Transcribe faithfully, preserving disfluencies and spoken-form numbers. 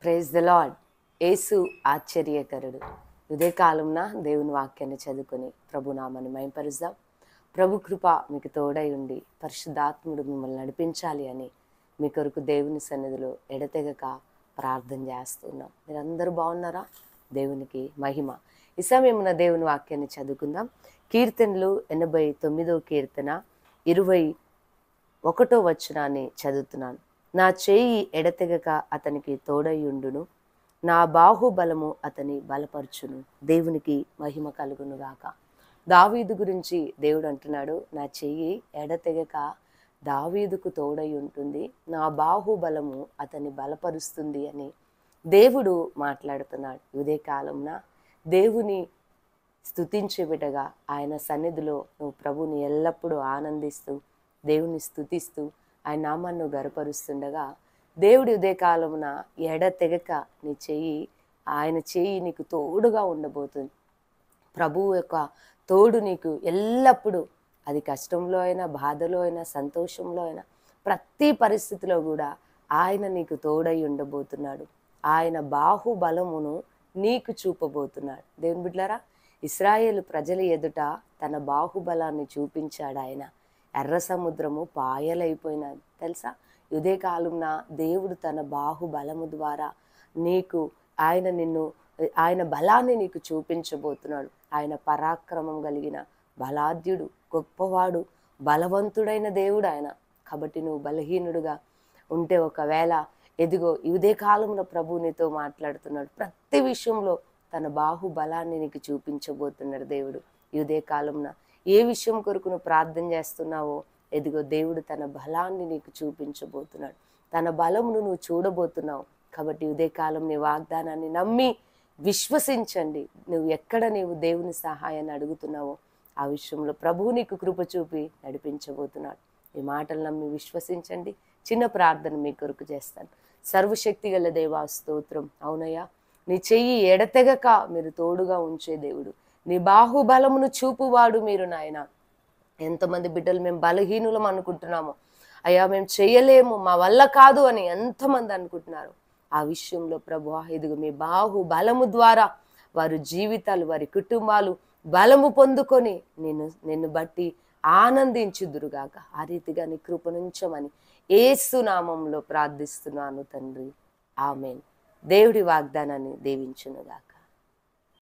Praise the lord. యేసు ఆశ్చర్యకరుడు. ఉదయకాలంన దేవుని వాక్యాన్ని చదువుకొని ప్రభునామాన్ని మహింపరుద్దాం. ప్రభు కృప మీకు తోడై ఉండి పరిశుద్ధాత్ముడు మిమ్మల్ని నడిపించాలి అని మీ కొరకు దేవుని సన్నిధిలో ఎడతెగక ప్రార్థన చేస్తున్నాం. మీరందరూ బాగున్నారా? దేవునికి మహిమ. ఈ సమయమున దేవుని వాక్యాన్ని చదువుకుందాం. కీర్తనలు ఎనభై తొమ్మిదో కీర్తన ఇరవై ఒకటో వచనాన్ని చదువుతున్నాను. నా చేయి ఎడతెగక అతనికి తోడయుండును, నా బాహుబలము అతని బలపరచును. దేవునికి మహిమ కలుగును గాక. దావీదు గురించి దేవుడు అంటున్నాడు, నా చెయ్యి ఎడతెగక దావీదుకు తోడై ఉంటుంది, నా బాహుబలము అతన్ని బలపరుస్తుంది అని దేవుడు మాట్లాడుతున్నాడు. ఇదే కాలంన దేవుని స్తుతించే బిడ్డగా ఆయన సన్నిధిలో నువ్వు ప్రభుని ఎల్లప్పుడూ ఆనందిస్తూ దేవుని స్తుతిస్తూ ఆయన నామాన్ని గర్వపరుస్తుండగా దేవుడి ఉదయకాలమున ఎడతెగక నీ చెయ్యి ఆయన చెయ్యి నీకు తోడుగా ఉండబోతుంది. ప్రభువు యొక్క తోడు నీకు ఎల్లప్పుడూ, అది కష్టంలో అయినా బాధలో అయినా సంతోషంలో అయినా ప్రతి పరిస్థితిలో కూడా ఆయన నీకు తోడై ఉండబోతున్నాడు. ఆయన బాహుబలమును నీకు చూపబోతున్నాడు. దేవుని బిడ్డలారా, ఇశ్రాయేలు ప్రజల ఎదుట తన బాహుబలాన్ని చూపించాడు ఆయన. ఎర్ర సముద్రము పాయలైపోయినది తెలుసా. ఇదే కాలంన దేవుడు తన బాహుబలము ద్వారా నీకు ఆయన నిన్ను ఆయన బలాన్ని నీకు చూపించబోతున్నాడు. ఆయన పరాక్రమం కలిగిన బలాఢ్యుడు, గొప్పవాడు, బలవంతుడైన దేవుడు ఆయన. కాబట్టి నువ్వు బలహీనుడుగా ఉంటే ఒకవేళ ఎదిగో ఇదే కాలంలో ప్రభు నీతో మాట్లాడుతున్నాడు. ప్రతి విషయంలో తన బాహుబలాన్ని నీకు చూపించబోతున్నాడు దేవుడు. ఇదే కాలంన ఏ విషయం కొరకు నువ్వు ప్రార్థన చేస్తున్నావో ఎదిగో దేవుడు తన బలాన్ని నీకు చూపించబోతున్నాడు. తన బలమును నువ్వు చూడబోతున్నావు. కాబట్టి ఉదయ కాలం నీ వాగ్దానాన్ని నమ్మి విశ్వసించండి. నువ్వు ఎక్కడ నీవు దేవుని సహాయాన్ని అడుగుతున్నావో ఆ విషయంలో ప్రభువు నీకు కృప చూపి నడిపించబోతున్నాడు. ఈ మాటలు నమ్మి విశ్వసించండి. చిన్న ప్రార్థన మీ కొరకు చేస్తాను. సర్వశక్తి గల దేవా స్తోత్రం. అవునయ్యా, నీ చెయ్యి ఎడతెగక మీరు తోడుగా ఉంచే దేవుడు, నీ బాహుబలమును చూపువాడు మీరు నాయన. ఎంతమంది బిడ్డలు మేము బలహీనులం అనుకుంటున్నాము, అయ్యా మేము చేయలేము, మా వల్ల కాదు అని ఎంతమంది అనుకుంటున్నారు. ఆ విషయంలో ప్రభువా ఇదిగో మీ బాహు బలము ద్వారా వారి జీవితాలు, వారి కుటుంబాలు బలము పొందుకొని నిన్ను నిన్ను బట్టి ఆనందించుదురుగాక. ఆ రీతిగా నీ కృపనుంచమని యేసు నామంలో ప్రార్థిస్తున్నాను తండ్రి. ఆమేన్. దేవుడి వాగ్దానాన్ని దీవించునుగాక.